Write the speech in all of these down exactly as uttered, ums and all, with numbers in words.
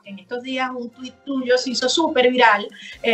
porque en estos días un tuit tuyo se hizo súper viral,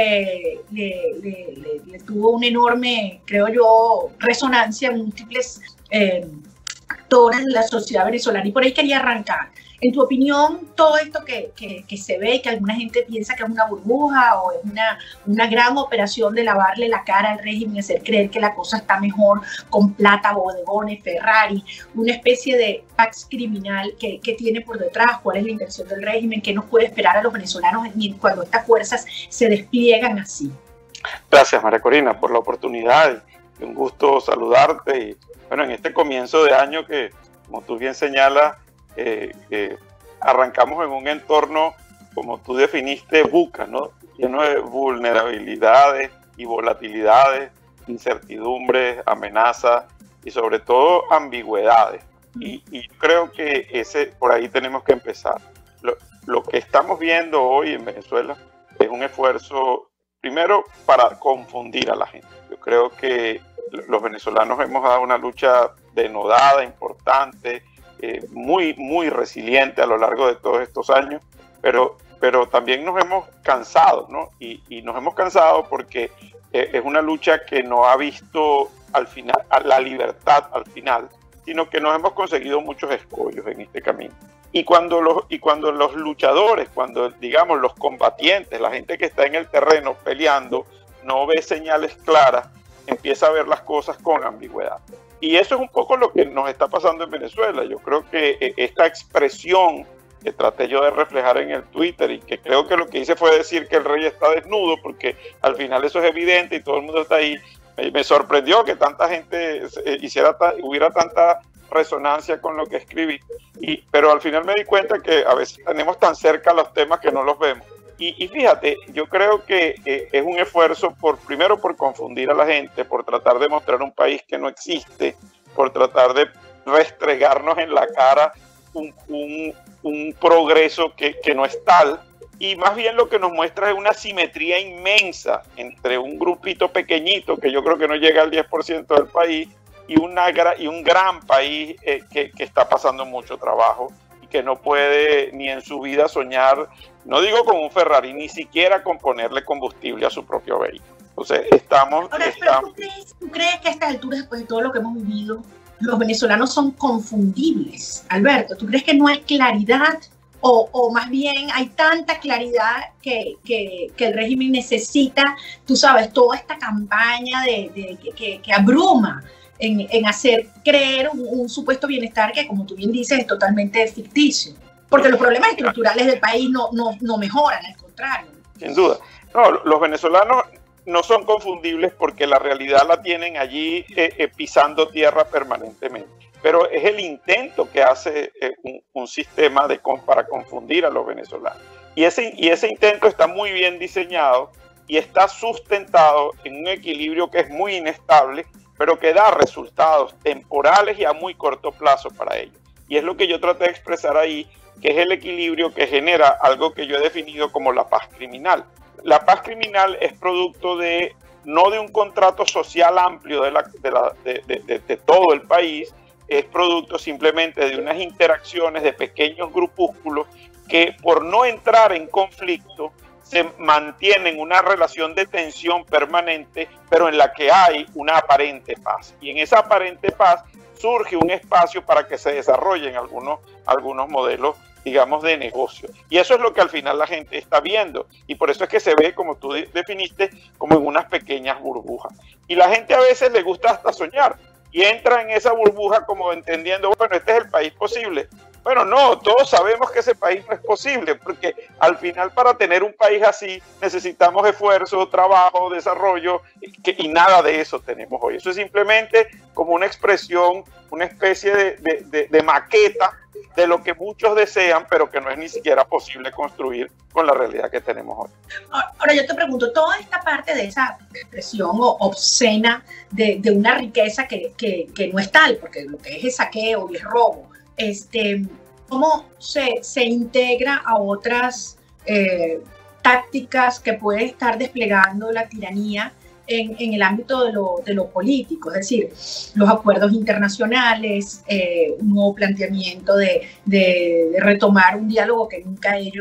eh, le, le, le, le tuvo una enorme, creo yo, resonancia, múltiples eh, actores de la sociedad venezolana, y por ahí quería arrancar. En tu opinión, todo esto que, que, que se ve, que alguna gente piensa que es una burbuja o es una, una gran operación de lavarle la cara al régimen, hacer creer que la cosa está mejor con plata, bodegones, Ferrari, una especie de pax criminal que, que tiene por detrás, cuál es la intención del régimen, qué nos puede esperar a los venezolanos cuando estas fuerzas se despliegan así. Gracias, María Corina, por la oportunidad. Un gusto saludarte. Y bueno, en este comienzo de año que, como tú bien señalas, Eh, eh, arrancamos en un entorno, como tú definiste, buca, ¿no? Lleno de vulnerabilidades y volatilidades, incertidumbres, amenazas y sobre todo ambigüedades. Y, y creo que ese, por ahí tenemos que empezar. Lo, lo que estamos viendo hoy en Venezuela es un esfuerzo, primero, para confundir a la gente. Yo creo que los venezolanos hemos dado una lucha denodada, importante, Eh, muy, muy resiliente a lo largo de todos estos años, pero, pero también nos hemos cansado, ¿no? Y, y nos hemos cansado porque eh, es una lucha que no ha visto al final, a la libertad al final, sino que nos hemos conseguido muchos escollos en este camino. Y cuando los, y cuando los luchadores, cuando digamos los combatientes, la gente que está en el terreno peleando, no ve señales claras, empieza a ver las cosas con ambigüedad. Y eso es un poco lo que nos está pasando en Venezuela. Yo creo que esta expresión que traté yo de reflejar en el Twitter, y que creo que lo que hice fue decir que el rey está desnudo, porque al final eso es evidente y todo el mundo está ahí. Me sorprendió que tanta gente hiciera, hubiera tanta resonancia con lo que escribí, y, pero al final me di cuenta que a veces tenemos tan cerca los temas que no los vemos. Y, y fíjate, yo creo que eh, es un esfuerzo, por primero por confundir a la gente, por tratar de mostrar un país que no existe, por tratar de restregarnos en la cara un, un, un progreso que, que no es tal, y más bien lo que nos muestra es una simetría inmensa entre un grupito pequeñito, que yo creo que no llega al diez por ciento del país, y, una, y un gran país eh, que, que está pasando mucho trabajo, que no puede ni en su vida soñar, no digo con un Ferrari, ni siquiera con ponerle combustible a su propio vehículo. Entonces, estamos... Ahora, estamos... ¿tú, crees, ¿tú crees que a estas alturas, después de todo lo que hemos vivido, los venezolanos son confundibles? Alberto, ¿tú crees que no hay claridad? O, o más bien hay tanta claridad que, que, que el régimen necesita, tú sabes, toda esta campaña de, de, de que, que abruma, En, en hacer creer un, un supuesto bienestar que, como tú bien dices, es totalmente ficticio. Porque los problemas estructurales del país no, no, no mejoran, al contrario. Sin duda. No, los venezolanos no son confundibles porque la realidad la tienen allí eh, eh, pisando tierra permanentemente. Pero es el intento que hace eh, un, un sistema de, para confundir a los venezolanos. Y ese, y ese intento está muy bien diseñado y está sustentado en un equilibrio que es muy inestable, pero que da resultados temporales y a muy corto plazo para ellos. Y es lo que yo traté de expresar ahí, que es el equilibrio que genera algo que yo he definido como la paz criminal. La paz criminal es producto de, no de un contrato social amplio de, la, de, la, de, de, de, de todo el país, es producto simplemente de unas interacciones de pequeños grupúsculos que, por no entrar en conflicto, se mantienen una relación de tensión permanente, pero en la que hay una aparente paz. Y en esa aparente paz surge un espacio para que se desarrollen algunos, algunos modelos, digamos, de negocio. Y eso es lo que al final la gente está viendo. Y por eso es que se ve, como tú definiste, como en unas pequeñas burbujas. Y la gente a veces le gusta hasta soñar. Y entra en esa burbuja como entendiendo, bueno, este es el país posible. Bueno, no, todos sabemos que ese país no es posible, porque al final para tener un país así necesitamos esfuerzo, trabajo, desarrollo, que, y nada de eso tenemos hoy. Eso es simplemente como una expresión, una especie de, de, de, de maqueta de lo que muchos desean, pero que no es ni siquiera posible construir con la realidad que tenemos hoy. Ahora yo te pregunto, toda esta parte de esa expresión obscena de, de una riqueza que, que, que no es tal, porque lo que es es saqueo y es robo, Este, cómo se, se integra a otras eh, tácticas que puede estar desplegando la tiranía en, en el ámbito de lo, de lo político, es decir, los acuerdos internacionales, eh, un nuevo planteamiento de, de, de retomar un diálogo que nunca ellos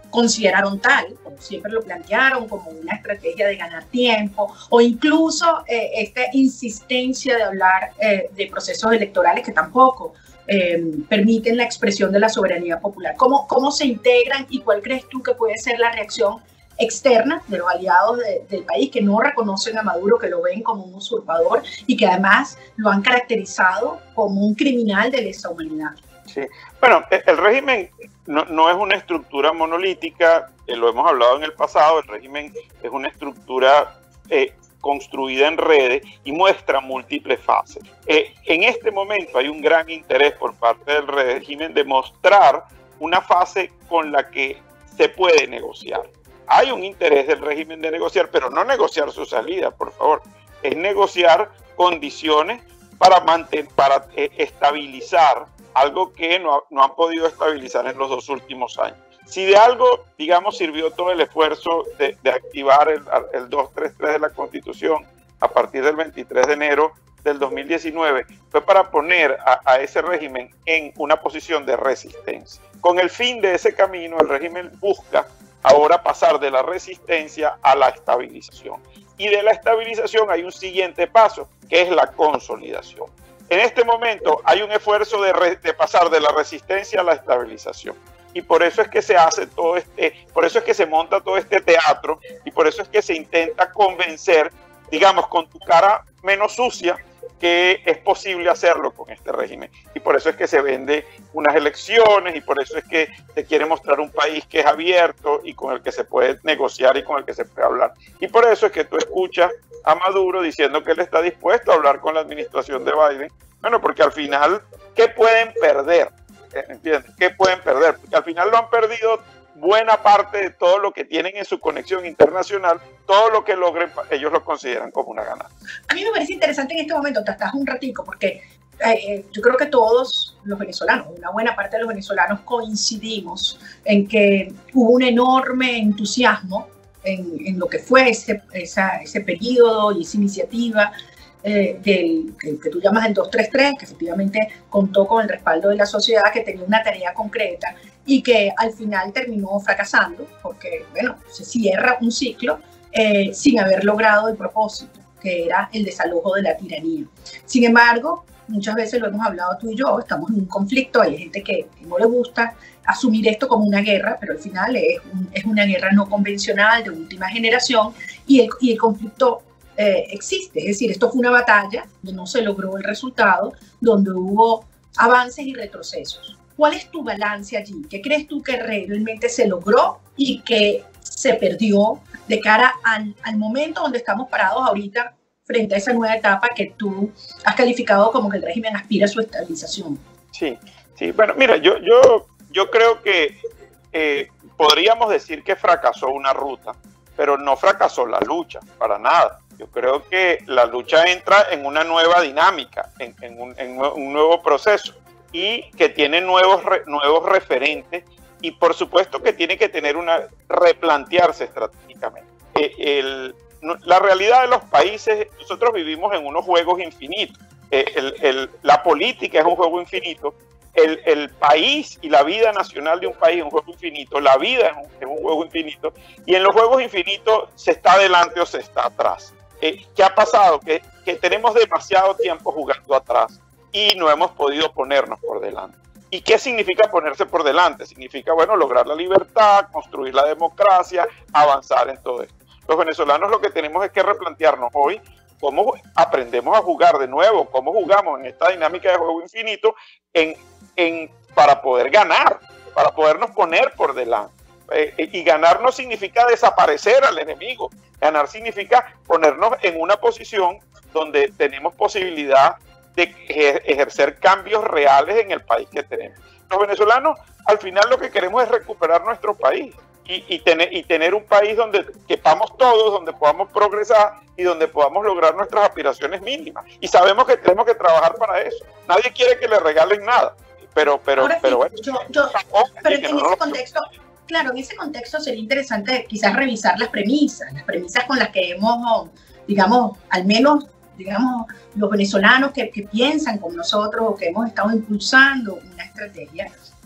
consideraron tal, como siempre lo plantearon, como una estrategia de ganar tiempo, o incluso eh, esta insistencia de hablar eh, de procesos electorales que tampoco eh, permiten la expresión de la soberanía popular. ¿Cómo, ¿Cómo se integran y cuál crees tú que puede ser la reacción externa de los aliados de, del país que no reconocen a Maduro, que lo ven como un usurpador y que además lo han caracterizado como un criminal de lesa humanidad? Sí, bueno, el régimen no, no es una estructura monolítica, eh, lo hemos hablado en el pasado, el régimen es una estructura eh, construida en redes y muestra múltiples fases. Eh, en este momento hay un gran interés por parte del régimen de mostrar una fase con la que se puede negociar. Hay un interés del régimen de negociar, pero no negociar su salida, por favor, es negociar condiciones para, mantener, para eh, estabilizar algo que no, no han podido estabilizar en los dos últimos años. Si de algo, digamos, sirvió todo el esfuerzo de, de activar el, el doscientos treinta y tres de la Constitución a partir del veintitrés de enero del dos mil diecinueve, fue para poner a, a ese régimen en una posición de resistencia. Con el fin de ese camino, el régimen busca ahora pasar de la resistencia a la estabilización. Y de la estabilización hay un siguiente paso, que es la consolidación. En este momento hay un esfuerzo de, re, de pasar de la resistencia a la estabilización. Y por eso es que se hace todo este, por eso es que se monta todo este teatro y por eso es que se intenta convencer, digamos, con tu cara menos sucia, que es posible hacerlo con este régimen. Y por eso es que se vende unas elecciones y por eso es que se quiere mostrar un país que es abierto y con el que se puede negociar y con el que se puede hablar. Y por eso es que tú escuchas a Maduro diciendo que él está dispuesto a hablar con la administración de Biden. Bueno, porque al final, ¿qué pueden perder? ¿Entiendes? ¿Qué pueden perder? Porque al final lo han perdido buena parte de todo lo que tienen en su conexión internacional, todo lo que logren, ellos lo consideran como una ganancia. A mí me parece interesante en este momento, te estás un ratico, porque eh, yo creo que todos los venezolanos, una buena parte de los venezolanos coincidimos en que hubo un enorme entusiasmo en, en lo que fue ese, esa, ese periodo y esa iniciativa eh, del, que, que tú llamas el doscientos treinta y tres, que efectivamente contó con el respaldo de la sociedad, que tenía una tarea concreta y que al final terminó fracasando porque, bueno, se cierra un ciclo eh, sin haber logrado el propósito, que era el desalojo de la tiranía. Sin embargo, muchas veces lo hemos hablado tú y yo, estamos en un conflicto, hay gente que, que no le gusta asumir esto como una guerra, pero al final es, un, es una guerra no convencional de última generación y el, y el conflicto eh, existe, es decir, esto fue una batalla donde no se logró el resultado, donde hubo avances y retrocesos. ¿Cuál es tu balance allí? ¿Qué crees tú que realmente se logró y que se perdió de cara al, al momento donde estamos parados ahorita frente a esa nueva etapa que tú has calificado como que el régimen aspira a su estabilización? Sí, sí. Bueno, mira, yo, yo, yo creo que eh, podríamos decir que fracasó una ruta, pero no fracasó la lucha, para nada. Yo creo que la lucha entra en una nueva dinámica, en, en, un, en un nuevo proceso y que tiene nuevos, re, nuevos referentes y por supuesto que tiene que tener una, replantearse estratégicamente. Eh, el, la realidad de los países, nosotros vivimos en unos juegos infinitos. Eh, el, el, la política es un juego infinito, el, el país y la vida nacional de un país es un juego infinito, la vida es un, es un juego infinito y en los juegos infinitos se está adelante o se está atrás. Eh, ¿Qué ha pasado? Que, que tenemos demasiado tiempo jugando atrás y no hemos podido ponernos por delante. ¿Y qué significa ponerse por delante? Significa, bueno, lograr la libertad, construir la democracia, avanzar en todo esto. Los venezolanos lo que tenemos es que replantearnos hoy cómo aprendemos a jugar de nuevo, cómo jugamos en esta dinámica de juego infinito en, en, para poder ganar, para podernos poner por delante. Eh, y ganar no significa desaparecer al enemigo, ganar significa ponernos en una posición donde tenemos posibilidad de ejercer cambios reales en el país que tenemos. Los venezolanos al final lo que queremos es recuperar nuestro país y, y, tener, y tener un país donde quepamos todos, donde podamos progresar y donde podamos lograr nuestras aspiraciones mínimas. Y sabemos que tenemos que trabajar para eso. Nadie quiere que le regalen nada, pero, pero, Ahora, pero bueno. Yo, yo, pero en ese contexto, claro, en ese contexto sería interesante quizás revisar las premisas, las premisas con las que hemos, digamos, al menos digamos, los venezolanos que, que piensan como nosotros o que hemos estado impulsando una estrategia,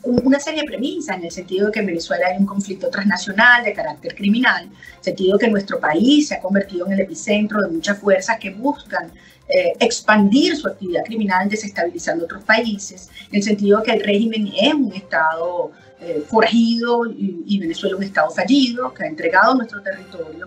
una serie de premisas, en el sentido de que en Venezuela hay un conflicto transnacional de carácter criminal, en el sentido de que nuestro país se ha convertido en el epicentro de muchas fuerzas que buscan eh, expandir su actividad criminal desestabilizando otros países, en el sentido de que el régimen es un Estado eh, forajido y, y Venezuela un Estado fallido que ha entregado nuestro territorio,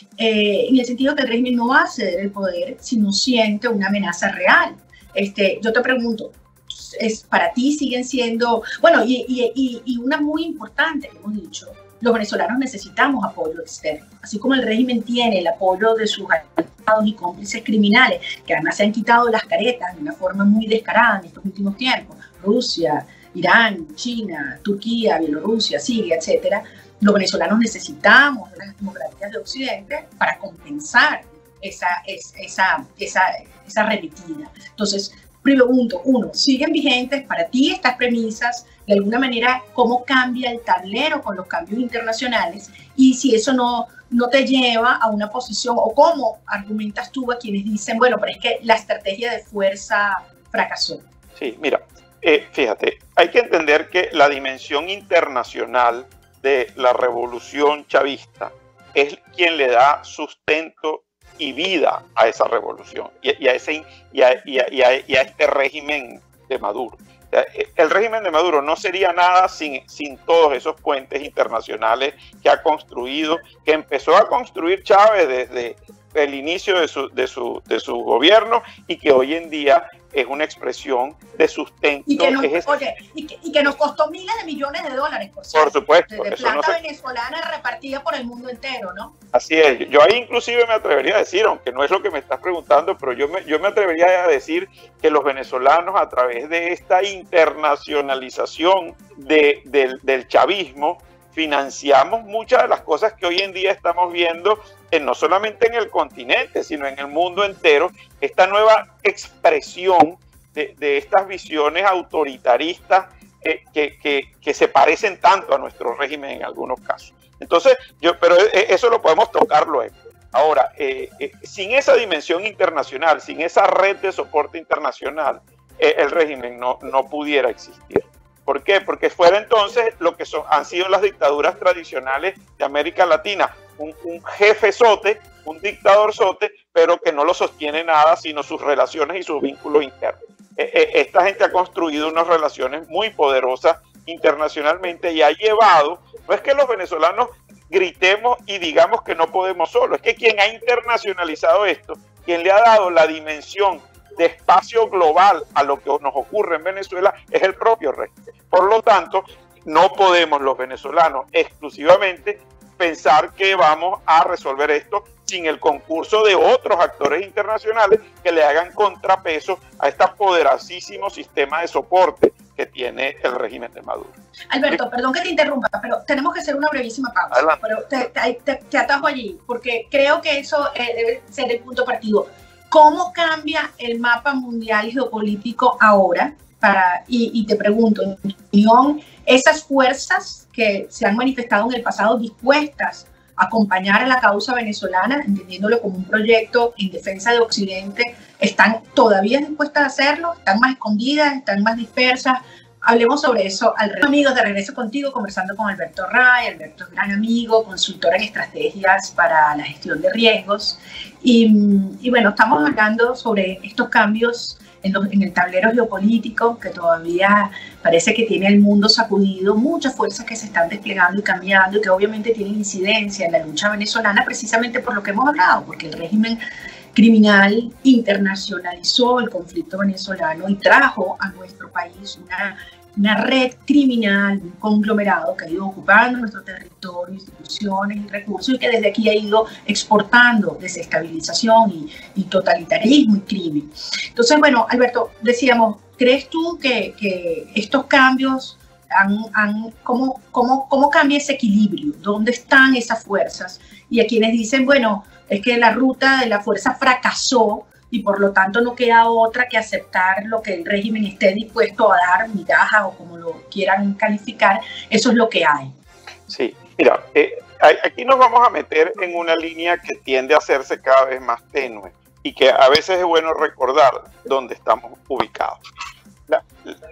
eh, en el sentido de que el régimen no va a ceder el poder si no siente una amenaza real. Este, yo te pregunto, es, para ti siguen siendo, bueno, y, y, y una muy importante que hemos dicho, los venezolanos necesitamos apoyo externo, así como el régimen tiene el apoyo de sus aliados y cómplices criminales, que además se han quitado las caretas de una forma muy descarada en estos últimos tiempos, Rusia, Irán, China, Turquía, Bielorrusia, Siria, etcétera. Los venezolanos necesitamos de las democracias de Occidente para compensar esa, esa, esa, esa repetida. Entonces, pregunto, uno, ¿siguen vigentes para ti estas premisas? De alguna manera, ¿cómo cambia el tablero con los cambios internacionales? Y si eso no, no te lleva a una posición, o cómo argumentas tú a quienes dicen, bueno, pero es que la estrategia de fuerza fracasó. Sí, mira, eh, fíjate, hay que entender que la dimensión internacional de la revolución chavista es quien le da sustento y vida a esa revolución y, y, a, ese, y, a, y, a, y, a, y a este régimen de Maduro. O sea, el régimen de Maduro no sería nada sin, sin todos esos puentes internacionales que ha construido, que empezó a construir Chávez desde el inicio de su, de su, de su gobierno y que hoy en día es una expresión de sustento. Y que nos, es oye, y que, y que nos costó miles de millones de dólares, por cierto. Por supuesto. De eso plata no se... venezolana repartida por el mundo entero, ¿no? Así es. Yo ahí inclusive me atrevería a decir, aunque no es lo que me estás preguntando, pero yo me, yo me atrevería a decir que los venezolanos, a través de esta internacionalización de, del, del chavismo, financiamos muchas de las cosas que hoy en día estamos viendo, en, no solamente en el continente, sino en el mundo entero, esta nueva expresión de, de estas visiones autoritaristas eh, que, que, que se parecen tanto a nuestro régimen en algunos casos. Entonces, yo, pero eso lo podemos tocar luego. Ahora, eh, eh, sin esa dimensión internacional, sin esa red de soporte internacional, eh, el régimen no, no pudiera existir. ¿Por qué? Porque fuera entonces lo que son, han sido las dictaduras tradicionales de América Latina, un, un jefe sote, un dictador sote, pero que no lo sostiene nada sino sus relaciones y sus vínculos internos. Eh, eh, esta gente ha construido unas relaciones muy poderosas internacionalmente y ha llevado, no es que los venezolanos gritemos y digamos que no podemos solo, es que quien ha internacionalizado esto, quien le ha dado la dimensión de espacio global a lo que nos ocurre en Venezuela es el propio régimen. Por lo tanto, no podemos los venezolanos exclusivamente pensar que vamos a resolver esto sin el concurso de otros actores internacionales que le hagan contrapeso a este poderosísimo sistema de soporte que tiene el régimen de Maduro. Alberto, perdón que te interrumpa, pero tenemos que hacer una brevísima pausa. Adelante. Pero te, te, te atajo allí, porque creo que eso eh, debe ser el punto partido. ¿Cómo cambia el mapa mundial geopolítico ahora? Para, y, y te pregunto, en tu opinión, esas fuerzas que se han manifestado en el pasado dispuestas a acompañar a la causa venezolana, entendiéndolo como un proyecto en defensa de Occidente, ¿están todavía dispuestas a hacerlo? ¿Están más escondidas? ¿Están más dispersas? Hablemos sobre eso al regreso. Amigos, de regreso contigo, conversando con Alberto Ray. Alberto es gran amigo, consultor en estrategias para la gestión de riesgos. Y, y bueno, estamos hablando sobre estos cambios en, los, en el tablero geopolítico que todavía parece que tiene el mundo sacudido, muchas fuerzas que se están desplegando y cambiando y que obviamente tienen incidencia en la lucha venezolana precisamente por lo que hemos hablado, porque el régimen criminal internacionalizó el conflicto venezolano y trajo a nuestro país una, una red criminal, un conglomerado que ha ido ocupando nuestro territorio, instituciones y recursos y que desde aquí ha ido exportando desestabilización y, y totalitarismo y crimen. Entonces, bueno, Alberto, decíamos, ¿crees tú que, que estos cambios han, han cómo, cómo, cómo cambia ese equilibrio? ¿Dónde están esas fuerzas? Y a quienes dicen, bueno, es que la ruta de la fuerza fracasó y por lo tanto no queda otra que aceptar lo que el régimen esté dispuesto a dar, migaja o como lo quieran calificar, eso es lo que hay. Sí, mira, eh, aquí nos vamos a meter en una línea que tiende a hacerse cada vez más tenue y que a veces es bueno recordar dónde estamos ubicados. La, eh,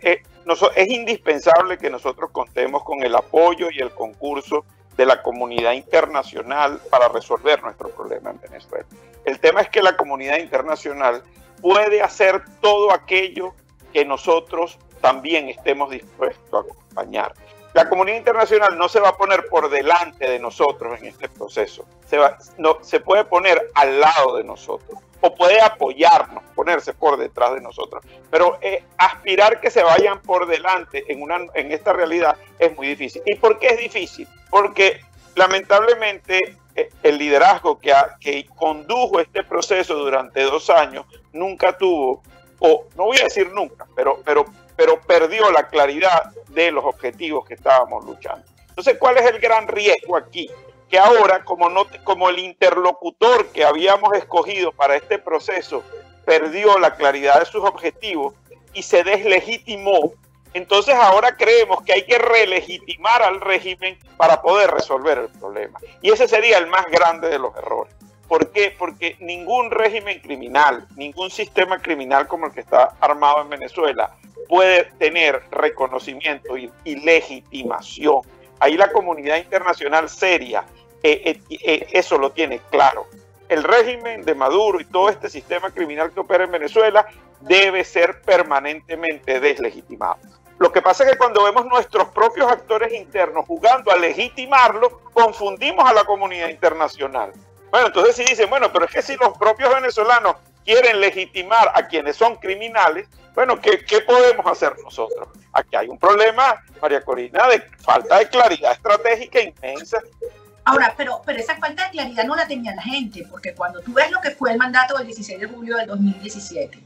es indispensable que nosotros contemos con el apoyo y el concurso de la comunidad internacional para resolver nuestro problema en Venezuela. El tema es que la comunidad internacional puede hacer todo aquello que nosotros también estemos dispuestos a acompañar. La comunidad internacional no se va a poner por delante de nosotros en este proceso, se, va, no, se puede poner al lado de nosotros o puede apoyarnos, ponerse por detrás de nosotros, pero eh, aspirar que se vayan por delante en, una, en esta realidad es muy difícil. ¿Y por qué es difícil? Porque lamentablemente eh, el liderazgo que, ha, que condujo este proceso durante dos años nunca tuvo, o no voy a decir nunca, pero, pero, pero perdió la claridad de los objetivos que estábamos luchando. Entonces, ¿cuál es el gran riesgo aquí? Que ahora, como, no, como el interlocutor que habíamos escogido para este proceso perdió la claridad de sus objetivos y se deslegitimó, entonces ahora creemos que hay que relegitimar al régimen para poder resolver el problema. Y ese sería el más grande de los errores. ¿Por qué? Porque ningún régimen criminal, ningún sistema criminal como el que está armado en Venezuela puede tener reconocimiento y, y legitimación. Ahí la comunidad internacional seria, eh, eh, eh, eso lo tiene claro. El régimen de Maduro y todo este sistema criminal que opera en Venezuela debe ser permanentemente deslegitimado. Lo que pasa es que cuando vemos nuestros propios actores internos jugando a legitimarlo, confundimos a la comunidad internacional. Bueno, entonces si dicen, bueno, pero es que si los propios venezolanos quieren legitimar a quienes son criminales, bueno, ¿qué, qué podemos hacer nosotros? Aquí hay un problema, María Corina, de falta de claridad estratégica inmensa. Ahora, pero, pero esa falta de claridad no la tenía la gente, porque cuando tú ves lo que fue el mandato del dieciséis de julio del dos mil diecisiete,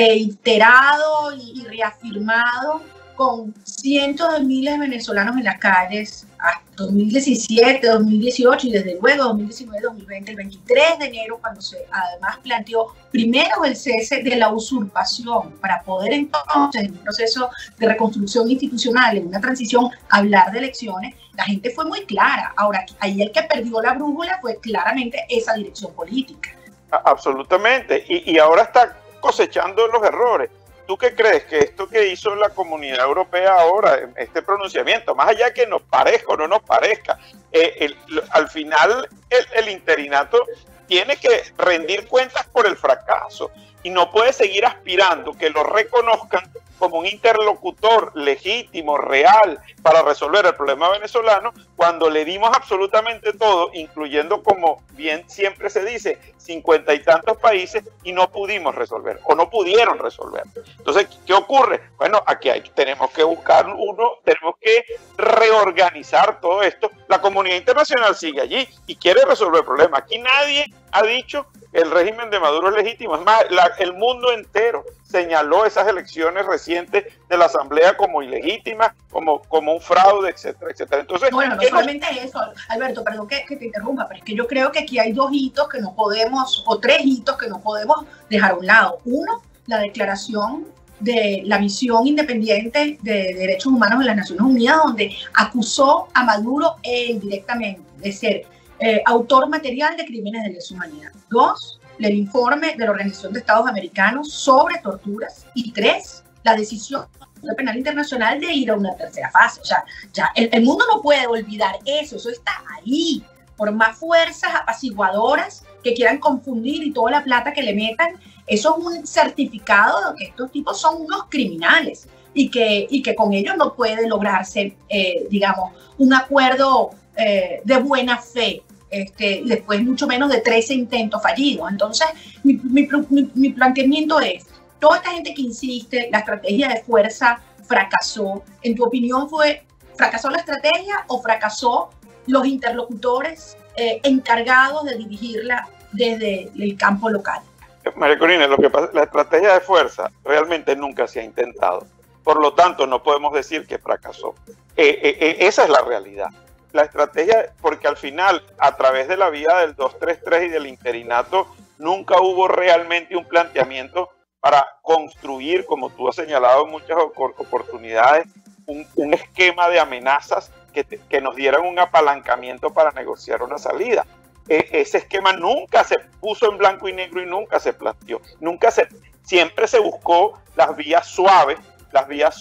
reiterado y, y reafirmado con cientos de miles de venezolanos en las calles, hasta dos mil diecisiete, dos mil dieciocho y desde luego dos mil diecinueve, dos mil veinte, el veintitrés de enero, cuando se además planteó primero el cese de la usurpación para poder entonces en un proceso de reconstrucción institucional, en una transición, hablar de elecciones, la gente fue muy clara. Ahora, ahí el que perdió la brújula fue claramente esa dirección política. Absolutamente, y, y ahora está cosechando los errores. ¿Tú qué crees que esto que hizo la comunidad europea ahora, este pronunciamiento, más allá de que nos parezca o no nos parezca, eh, el, al final el, el interinato tiene que rendir cuentas por el fracaso y no puede seguir aspirando que lo reconozcan como un interlocutor legítimo, real, para resolver el problema venezolano, cuando le dimos absolutamente todo, incluyendo, como bien siempre se dice, cincuenta y tantos países, y no pudimos resolver, o no pudieron resolver. Entonces, ¿qué ocurre? Bueno, aquí hay, tenemos que buscar uno, tenemos que reorganizar todo esto. La comunidad internacional sigue allí y quiere resolver el problema. Aquí nadie ha dicho que el régimen de Maduro es legítimo. Es más, la, el mundo entero señaló esas elecciones recientes de la Asamblea como ilegítimas, como, como un fraude, etcétera, etcétera. Entonces, bueno, no solamente nos... eso, Alberto, perdón que, que te interrumpa, pero es que yo creo que aquí hay dos hitos que no podemos, o tres hitos que no podemos dejar a un lado. Uno, la declaración de la misión independiente de derechos humanos de las Naciones Unidas, donde acusó a Maduro él directamente de ser eh, autor material de crímenes de lesa humanidad. Dos, el informe de la Organización de Estados Americanos sobre torturas. Y tres, la decisión del Penal Internacional de ir a una tercera fase. O sea, ya el, el mundo no puede olvidar eso, eso está ahí. Por más fuerzas apaciguadoras que quieran confundir y toda la plata que le metan, eso es un certificado de que estos tipos son unos criminales y que, y que con ellos no puede lograrse, eh, digamos, un acuerdo eh, de buena fe. Este, después mucho menos de trece intentos fallidos. Entonces, mi, mi, mi, mi planteamiento es, toda esta gente que insiste, la estrategia de fuerza fracasó. ¿En tu opinión fue, fracasó la estrategia o fracasó los interlocutores eh, encargados de dirigirla desde el campo local? María Corina, lo que pasa, la estrategia de fuerza realmente nunca se ha intentado. Por lo tanto, no podemos decir que fracasó. Eh, eh, eh, esa es la realidad. La estrategia, porque al final, a través de la vía del dos tres tres y del interinato, nunca hubo realmente un planteamiento para construir, como tú has señalado en muchas oportunidades, un, un esquema de amenazas que, te, que nos dieran un apalancamiento para negociar una salida. E, ese esquema nunca se puso en blanco y negro y nunca se planteó. Nunca se, siempre se buscó las vías suaves, las vías soft,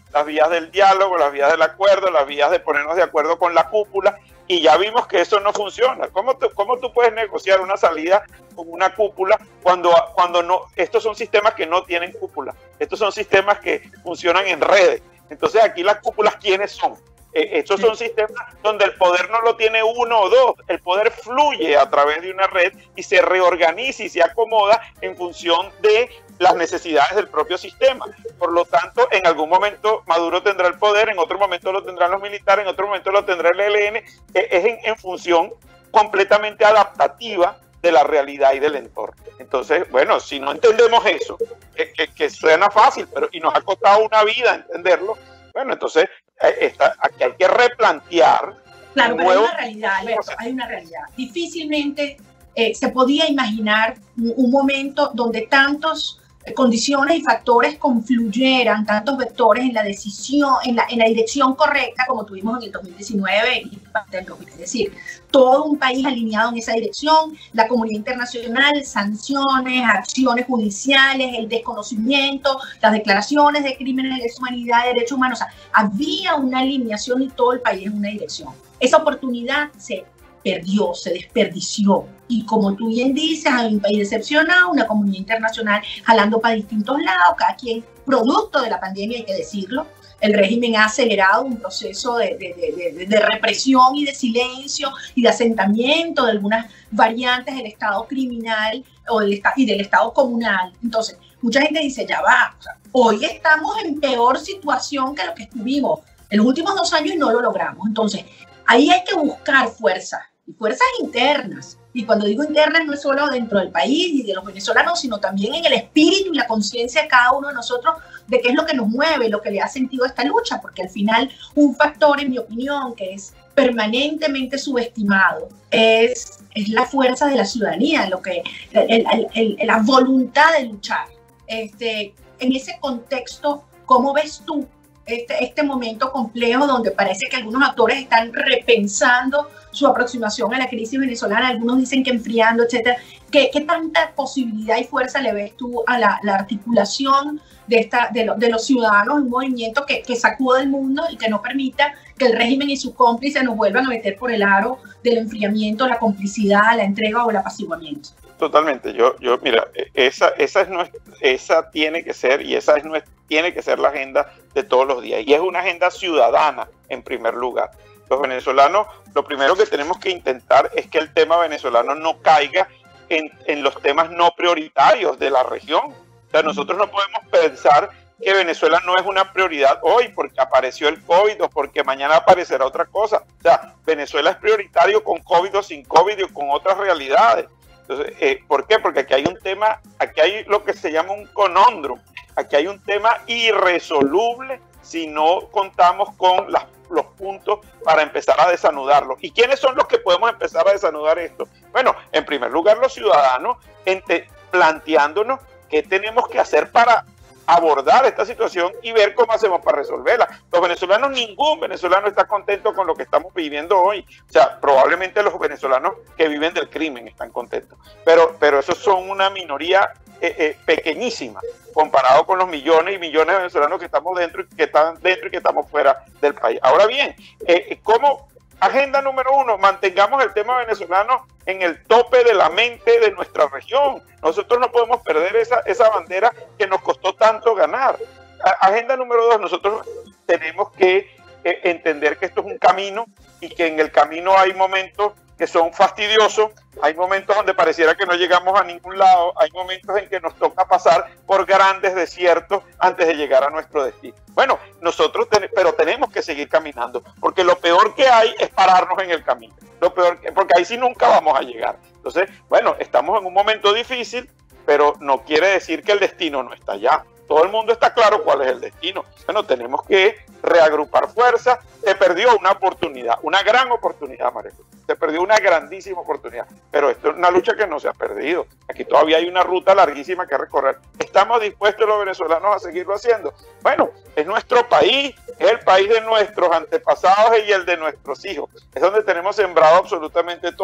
las vías del diálogo, las vías del acuerdo, las vías de ponernos de acuerdo con la cúpula, y ya vimos que eso no funciona. ¿Cómo tú, cómo tú puedes negociar una salida con una cúpula cuando, cuando no? Estos son sistemas que no tienen cúpula, estos son sistemas que funcionan en redes. Entonces aquí las cúpulas, ¿quiénes son? Eh, estos son sistemas donde el poder no lo tiene uno o dos, el poder fluye a través de una red y se reorganiza y se acomoda en función de las necesidades del propio sistema. Por lo tanto, en algún momento Maduro tendrá el poder, en otro momento lo tendrán los militares, en otro momento lo tendrá el E L N, eh, es en, en función completamente adaptativa de la realidad y del entorno. Entonces, bueno, si no entendemos eso, que, que, que suena fácil, pero y nos ha costado una vida entenderlo, bueno, entonces eh, está, aquí hay que replantear. Claro, pero hay una realidad, Alberto, hay una realidad. Difícilmente eh, se podía imaginar un, un momento donde tantos condiciones y factores confluyeran, tantos vectores en la decisión, en la, en la dirección correcta como tuvimos en el dos mil diecinueve y parte del dos mil. Es decir, todo un país alineado en esa dirección, la comunidad internacional, sanciones, acciones judiciales, el desconocimiento, las declaraciones de crímenes de lesa humanidad, de derechos humanos. O sea, había una alineación y todo el país en una dirección. Esa oportunidad se perdió, se desperdició. Y como tú bien dices, hay un país decepcionado, una comunidad internacional jalando para distintos lados, cada quien producto de la pandemia, hay que decirlo. El régimen ha acelerado un proceso de, de, de, de, de represión y de silencio y de asentamiento de algunas variantes del Estado criminal o del, y del Estado comunal. Entonces, mucha gente dice, ya va, o sea, hoy estamos en peor situación que lo que estuvimos en los últimos dos años y no lo logramos. Entonces, ahí hay que buscar fuerzas, y fuerzas internas. Y cuando digo internas no es solo dentro del país y de los venezolanos, sino también en el espíritu y la conciencia de cada uno de nosotros de qué es lo que nos mueve, lo que le ha sentido a esta lucha, porque al final un factor, en mi opinión, que es permanentemente subestimado, es, es la fuerza de la ciudadanía, lo que, el, el, el, la voluntad de luchar. Este, en ese contexto, ¿cómo ves tú Este, este momento complejo donde parece que algunos actores están repensando su aproximación a la crisis venezolana? Algunos dicen que enfriando, etcétera? ¿Qué, qué tanta posibilidad y fuerza le ves tú a la, la articulación de, esta, de, lo, de los ciudadanos, un movimiento que, que sacude el mundo y que no permita que el régimen y sus cómplices nos vuelvan a meter por el aro del enfriamiento, la complicidad, la entrega o el apaciguamiento? Totalmente. Yo, yo, mira, esa, esa es nuestra, esa tiene que ser y esa es nuestra, tiene que ser la agenda de todos los días. Y es una agenda ciudadana en primer lugar. Los venezolanos, lo primero que tenemos que intentar es que el tema venezolano no caiga en, en los temas no prioritarios de la región. O sea, nosotros no podemos pensar que Venezuela no es una prioridad hoy porque apareció el COVID o porque mañana aparecerá otra cosa. O sea, Venezuela es prioritario con COVID o sin COVID o con otras realidades. Entonces, eh, ¿por qué? Porque aquí hay un tema, aquí hay lo que se llama un conundrum, aquí hay un tema irresoluble si no contamos con las, los puntos para empezar a desanudarlo. ¿Y quiénes son los que podemos empezar a desanudar esto? Bueno, en primer lugar los ciudadanos, ente, planteándonos qué tenemos que hacer para abordar esta situación y ver cómo hacemos para resolverla. Los venezolanos, ningún venezolano está contento con lo que estamos viviendo hoy. O sea, probablemente los venezolanos que viven del crimen están contentos, pero, pero esos son una minoría eh, eh, pequeñísima comparado con los millones y millones de venezolanos que estamos dentro y que están dentro y que estamos fuera del país. Ahora bien, eh, ¿cómo? Agenda número uno, mantengamos el tema venezolano en el tope de la mente de nuestra región. Nosotros no podemos perder esa, esa bandera que nos costó tanto ganar. A, agenda número dos, nosotros tenemos que eh, entender que esto es un camino y que en el camino hay momentos que son fastidiosos, hay momentos donde pareciera que no llegamos a ningún lado, hay momentos en que nos toca pasar por grandes desiertos antes de llegar a nuestro destino. Bueno, nosotros, ten, pero tenemos que seguir caminando, porque lo peor que hay es pararnos en el camino, lo peor que, porque ahí sí nunca vamos a llegar. Entonces, bueno, estamos en un momento difícil, pero no quiere decir que el destino no está allá. Todo el mundo está claro cuál es el destino. Bueno, tenemos que reagrupar fuerzas. Se perdió una oportunidad, una gran oportunidad, María. Se perdió una grandísima oportunidad. Pero esto es una lucha que no se ha perdido. Aquí todavía hay una ruta larguísima que recorrer. ¿Estamos dispuestos los venezolanos a seguirlo haciendo? Bueno, es nuestro país, es el país de nuestros antepasados y el de nuestros hijos. Es donde tenemos sembrado absolutamente todo.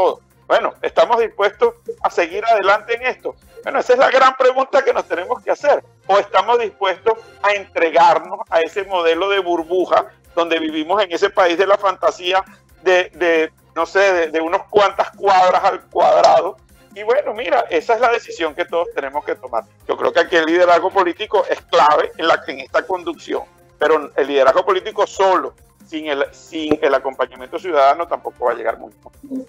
Bueno, ¿estamos dispuestos a seguir adelante en esto? Bueno, esa es la gran pregunta que nos tenemos que hacer. ¿O estamos dispuestos a entregarnos a ese modelo de burbuja donde vivimos en ese país de la fantasía de, de no sé, de, de unos cuantas cuadras al cuadrado? Y bueno, mira, esa es la decisión que todos tenemos que tomar. Yo creo que aquí el liderazgo político es clave en, la, en esta conducción, pero el liderazgo político solo, sin el, sin el acompañamiento ciudadano, tampoco va a llegar muy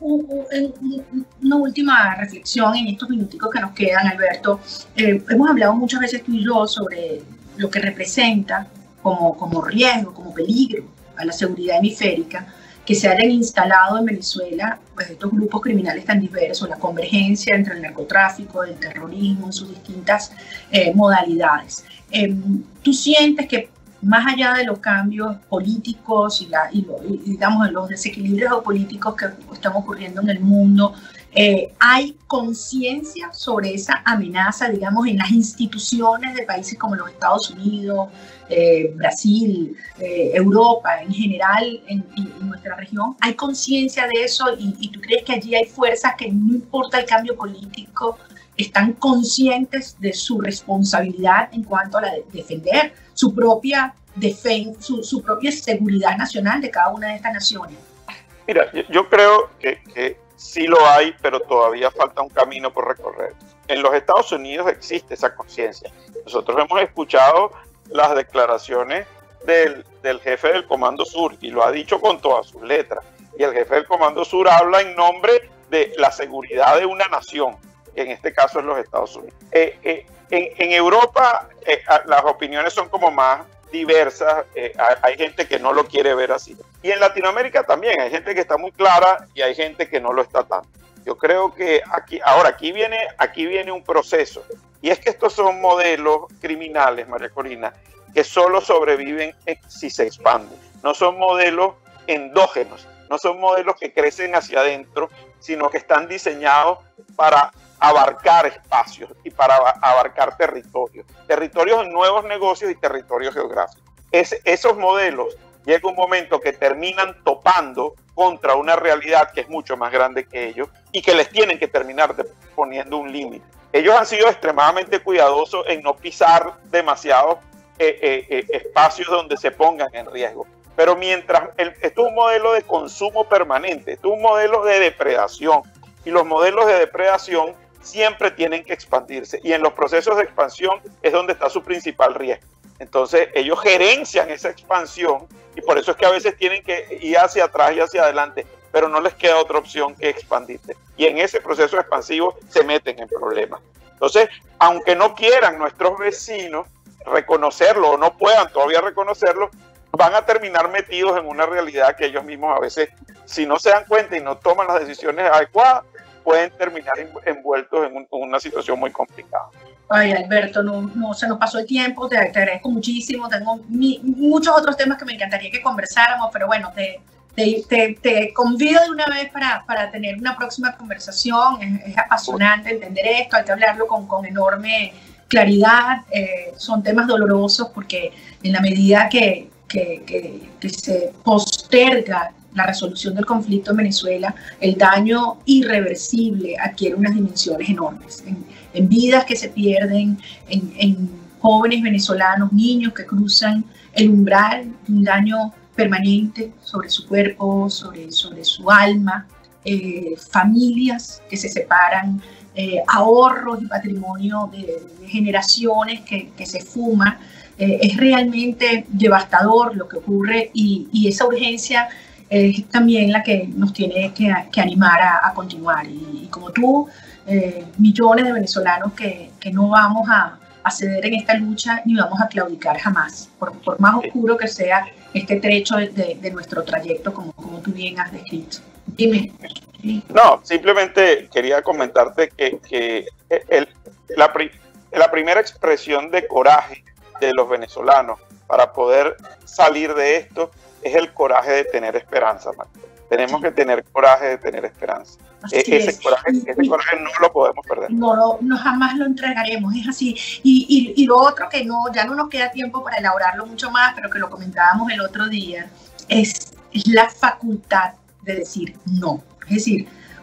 lejos. Una última reflexión en estos minuticos que nos quedan, Alberto. Eh, hemos hablado muchas veces tú y yo sobre lo que representa como, como riesgo, como peligro a la seguridad hemisférica, que se hayan instalado en Venezuela pues, estos grupos criminales tan diversos, la convergencia entre el narcotráfico, el terrorismo en sus distintas eh, modalidades. Eh, ¿Tú sientes que más allá de los cambios políticos y, la, y, lo, y digamos, los desequilibrios geopolíticos que están ocurriendo en el mundo, eh, hay conciencia sobre esa amenaza, digamos, en las instituciones de países como los Estados Unidos, eh, Brasil, eh, Europa, en general, en, en nuestra región? ¿Hay conciencia de eso y, y tú crees que allí hay fuerzas que no importa el cambio político, están conscientes de su responsabilidad en cuanto a la de defender su propia, defen su, su propia seguridad nacional de cada una de estas naciones? Mira, yo, yo creo que, que sí lo hay, pero todavía falta un camino por recorrer. En los Estados Unidos existe esa conciencia. Nosotros hemos escuchado las declaraciones del, del jefe del Comando Sur y lo ha dicho con todas sus letras. Y el jefe del Comando Sur habla en nombre de la seguridad de una nación, que en este caso es los Estados Unidos. Eh, eh, en, en Europa eh, las opiniones son como más diversas, eh, hay gente que no lo quiere ver así. Y en Latinoamérica también hay gente que está muy clara y hay gente que no lo está tanto. Yo creo que aquí, ahora aquí viene, aquí viene un proceso. Y es que estos son modelos criminales, María Corina, que solo sobreviven si se expanden. No son modelos endógenos, no son modelos que crecen hacia adentro, sino que están diseñados para abarcar espacios y para abarcar territorios, territorios en nuevos negocios y territorios geográficos. Es, esos modelos llega un momento que terminan topando contra una realidad que es mucho más grande que ellos y que les tienen que terminar de, poniendo un límite. Ellos han sido extremadamente cuidadosos en no pisar demasiados eh, eh, eh, espacios donde se pongan en riesgo. Pero mientras, el, esto es un modelo de consumo permanente, esto es un modelo de depredación y los modelos de depredación siempre tienen que expandirse y en los procesos de expansión es donde está su principal riesgo. Entonces ellos gerencian esa expansión y por eso es que a veces tienen que ir hacia atrás y hacia adelante, pero no les queda otra opción que expandirse. Y en ese proceso expansivo se meten en problemas. Entonces, aunque no quieran nuestros vecinos reconocerlo o no puedan todavía reconocerlo, van a terminar metidos en una realidad que ellos mismos a veces, si no se dan cuenta y no toman las decisiones adecuadas, pueden terminar envueltos en, un, en una situación muy complicada. Ay, Alberto, no, no se nos pasó el tiempo, te, te agradezco muchísimo, tengo mi, muchos otros temas que me encantaría que conversáramos, pero bueno, te, te, te, te convido de una vez para, para tener una próxima conversación. Es, es apasionante entender esto, hay que hablarlo con, con enorme claridad, eh, son temas dolorosos porque en la medida que, que, que, que se posterga la resolución del conflicto en Venezuela, el daño irreversible adquiere unas dimensiones enormes, en, en vidas que se pierden, en, en jóvenes venezolanos, niños que cruzan el umbral, un daño permanente sobre su cuerpo, sobre, sobre su alma, eh, familias que se separan, eh, ahorros y patrimonio de, de generaciones que, que se fuman. Eh, es realmente devastador lo que ocurre y, y esa urgencia es también la que nos tiene que, que animar a, a continuar. Y, y como tú, eh, millones de venezolanos que, que no vamos a, a ceder en esta lucha ni vamos a claudicar jamás, por, por más oscuro que sea este trecho de, de, de nuestro trayecto, como, como tú bien has descrito. Dime. ¿Sí? No, simplemente quería comentarte que, que el, la, la primera expresión de coraje de los venezolanos para poder salir de esto es el coraje de tener esperanza, Marta. Tenemos que tener coraje de tener esperanza. Así ese es. coraje, ese coraje no lo podemos perder. No, no, no jamás lo entregaremos, es así. Y, y, y lo otro que no, ya no nos queda tiempo para elaborarlo mucho más, pero que lo comentábamos el otro día, es, es la facultad de decir no. Es decir,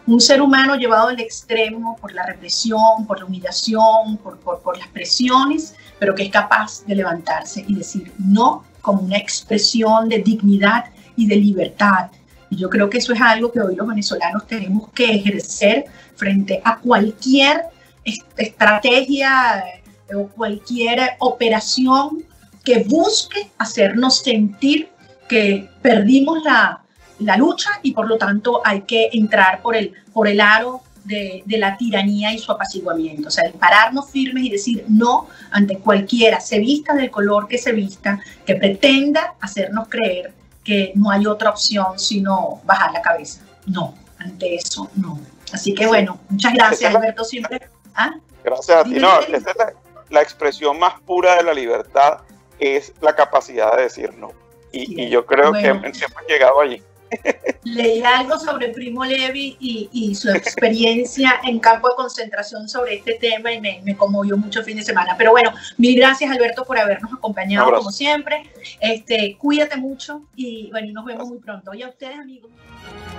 un ser humano llevado al extremo por la represión, por la humillación, por, por, por las presiones, pero que es capaz de levantarse y decir no como una expresión de dignidad y de libertad. Y yo creo que eso es algo que hoy los venezolanos tenemos que ejercer frente a cualquier estrategia o cualquier operación que busque hacernos sentir que perdimos la, la lucha y por lo tanto hay que entrar por el, por el aro de, de la tiranía y su apaciguamiento. O sea, el pararnos firmes y decir no ante cualquiera, se vista del color que se vista, que pretenda hacernos creer que no hay otra opción sino bajar la cabeza. No, ante eso no. Así que bueno, muchas gracias, Alberto, siempre. ¿Ah? Gracias a ti. No, esta es la, la expresión más pura de la libertad, es la capacidad de decir no. Y, sí, y yo creo bueno, que hemos llegado allí. Leí algo sobre Primo Levi y, y su experiencia en campo de concentración sobre este tema y me, me conmovió mucho el fin de semana. Pero bueno, mil gracias, Alberto, por habernos acompañado como siempre. Este, cuídate mucho y bueno, nos vemos muy pronto. Y a ustedes, amigos.